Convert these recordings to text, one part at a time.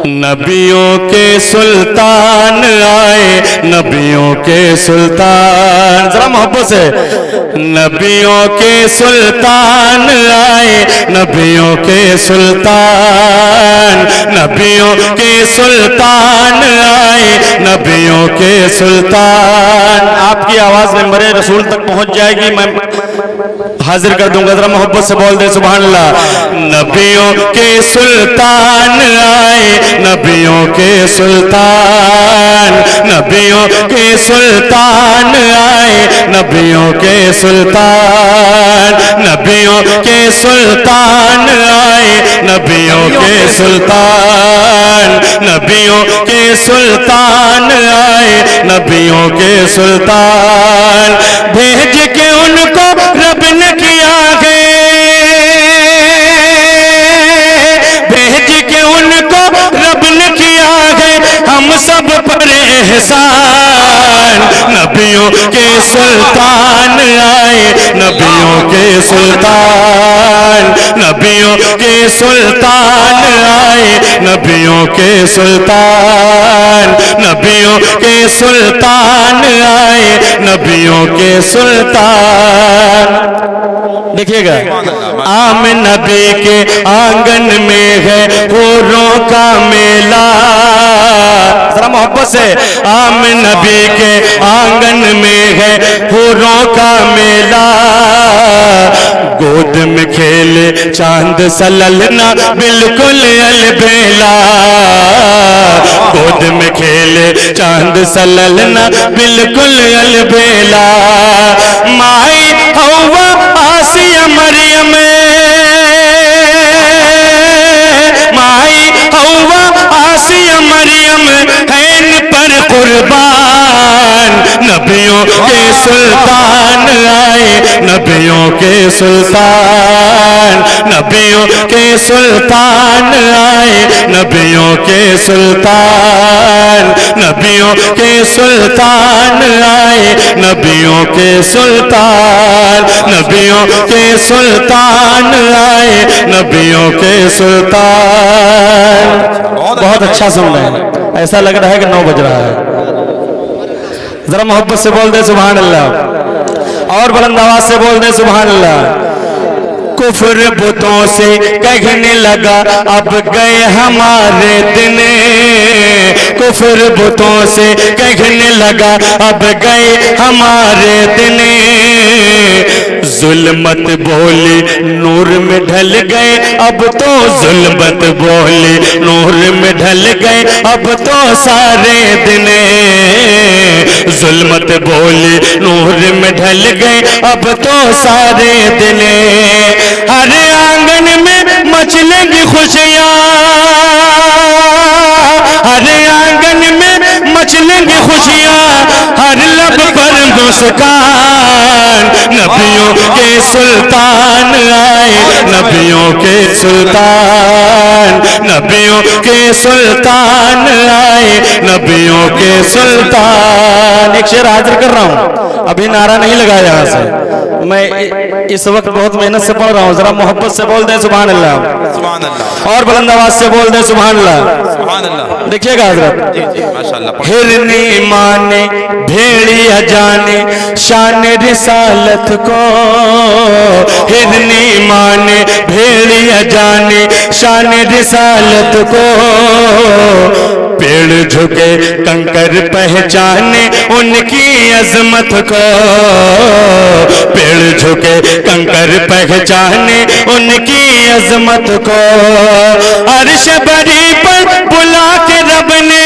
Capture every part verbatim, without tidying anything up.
नबियों के सुल्तान आए, नबियों के सुल्तान, जरा मोहब्बत से। नबियों के सुल्तान आए, नबियों के सुल्तान, नबियों के सुल्तान आए, नबियों के सुल्तान। आपकी आवाज मेंबरे रसूल तक पहुंच जाएगी, मैं हाजिर कर दूंगा। जरा मोहब्बत से बोल दे सुभान अल्लाह। नबियों के सुल्तान आए, नबियों के सुल्तान, नबियों के सुल्तान आए, नबियों के सुल्तान, नबियों के सुल्तान आए, नबियों के सुल्तान, नबियों के सुल्तान आए, नबियों के सुल्तान। भेज के उनको रब ने किया है, भेज के उनको रब ने किया है हम सब पर एहसान। नबियों के सुल्तान आए, नबियों के सुल्तान, नबियों के सुल्तान आए, नबियों के सुल्तान, नबियों के सुल्तान आए, नबियों के सुल्तान। देखिएगा, आम नबी के आंगन में है हूरों का मेला, जरा मोहब्बत से। आम नबी के आंगन में है हूरों का मेला, गोद में खेले चांद सललना बिल्कुल अलबेला, गोद में खेले चांद सललना बिल्कुल अलबेला। माई हवा आसिया मरियम, माई हवा आसिया मरियम हैन पर कुर्बान। नबियों के सुल्तान आए, नबियों के सुल्तान, नबियों के सुल्तान आए, नबियों के सुल्तान, नबियों के सुल्तान आए, नबियों के सुल्तान, नबियों के सुल्तान आए, नबियों के सुल्तान। बहुत अच्छा सुन रहे हैं, ऐसा लग रहा है कि नौ बज रहा है। जरा मोहब्बत से बोल दे सुभान अल्लाह, और बुलंद आवाज से बोल दे सुभान अल्लाह। कुफर बुतों से कहने लगा अब गए हमारे दिन, कुफर बुतों से कहने लगा अब गए हमारे दिन। जुल्मत बोली नूर में ढल गए अब तो, जुल्मत बोली नूर में ढल गए अब तो सारे दिन। जुल्मत बोली नूर में ढल गए अब तो सारे दिन। हर आंगन में मचलेंगी खुशियाँ, हर आंगन में मचलेंगी खुशियाँ, हर लब पर मुस्कान। नबियों के सुल्तान आए, नबियों के सुल्तान, नबियों के सुल्तान आए, नबियों के सुल्तान। एक शेर हाजिर कर रहा हूँ, अभी नारा नहीं लगाया यहाँ से, मैं इस वक्त बहुत मेहनत से पढ़ रहा हूँ। जरा मोहब्बत से बोल दे सुभान अल्लाह, सुभान अल्लाह, और बुलंद आवाज से बोल दे सुभान अल्लाह, सुभान अल्लाह। देखिएगा हजरत, जी जी माशाअल्लाह। हिरनी माने भेड़िया जाने शान रिसालत को, हिरनी माने भेड़िया जाने शान रिसालत को। पेड़ झुके कंकर पहचाने उनकी अजमत को, पेड़ झुके कंकर पहचाने उनकी अजमत को। अर्श बरी पर बुला के रब ने,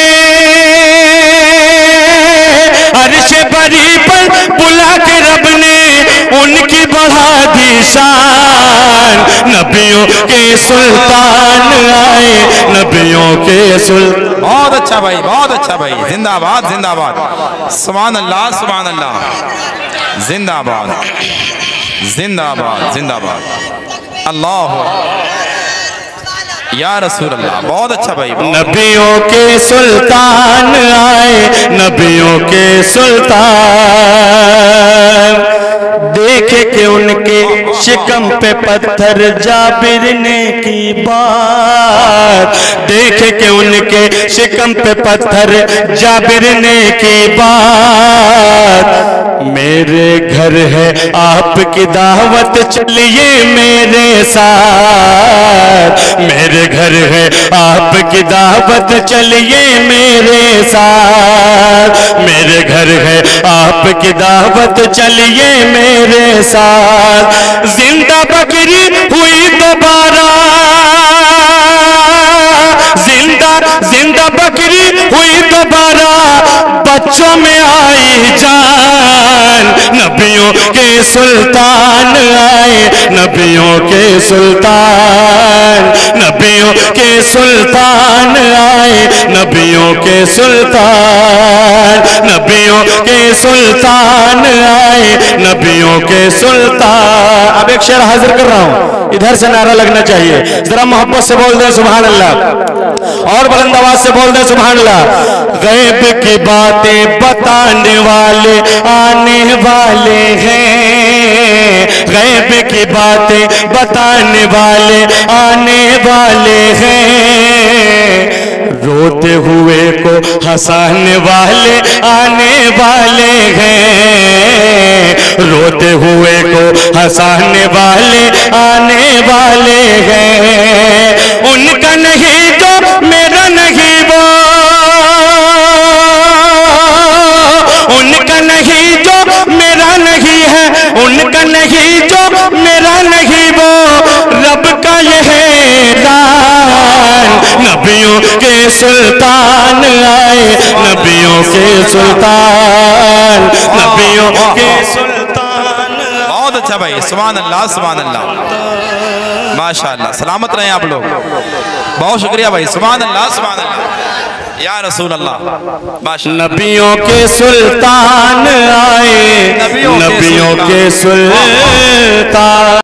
अर्श बरी पर बुला के रब ने उनकी बढ़ा दी शान। नबियों के सुल्तान आए, नबियों के सुल्तान। बहुत अच्छा भाई, बहुत अच्छा भाई, जिंदाबाद जिंदाबाद, सुभान अल्लाह सुभान अल्लाह, जिंदाबाद जिंदाबाद जिंदाबाद, अल्लाह या रसूल अल्लाह। बहुत अच्छा भाई। नबियों के सुल्तान आए, नबियों के सुल्तान, देखे कि उनके शिकम पे पत्थर जाबिर ने की बात, देखे कि उनके शिकम पे पत्थर जाबिर ने की बात। मेरे घर है आपकी दावत चलिए मेरे साथ, मेरे घर है आपकी दावत चलिए मेरे साथ, मेरे घर है आपकी दावत चलिए मेरे साथ। जिंदा बकरी हुई दोबारा, जिंदा जिंदा बकरी हुई दोबारा, बच्चों में आई जान, नबियों के सुल्तान आए, नबियों के सुल्तान, नबियों के सुल्तान आए, नबियों के सुल्तान, नबियों के सुल्तान आए, नबियों के सुल्तान। अब एक शेर हाजिर कर रहा हूं, इधर से नारा लगना चाहिए, जरा मोहब्बत से बोल दे सुभान अल्लाह, और बुलंद आवाज से बोल दे सुभान अल्लाह। गैब की बातें बताने वाले आने वाले हैं, गैब की बातें बताने वाले आने वाले हैं, रोते हुए को हंसाने वाले आने वाले हैं, रोते हुए को हंसाने वाले आने वाले हैं। उनका नहीं जो मेरा नहीं वो, उनका नहीं जो मेरा नहीं है, उनका नहीं जो मेरा नहीं वो, रब का यह ऐलान, नबियों के सुल्तान आए, नबियों के सुल्तान, नबियों के सुल्तान। बहुत अच्छा भाई, सुभान अल्लाह सुभान अल्लाह, माशाअल्लाह। सलामत रहे आप लोग, बहुत शुक्रिया भाई, सुभान अल्लाह सुभान अल्लाह या रसूल अल्लाह। माशाअल्लाह, नबियों के सुल्तान आए, नबियों के सुल्तान।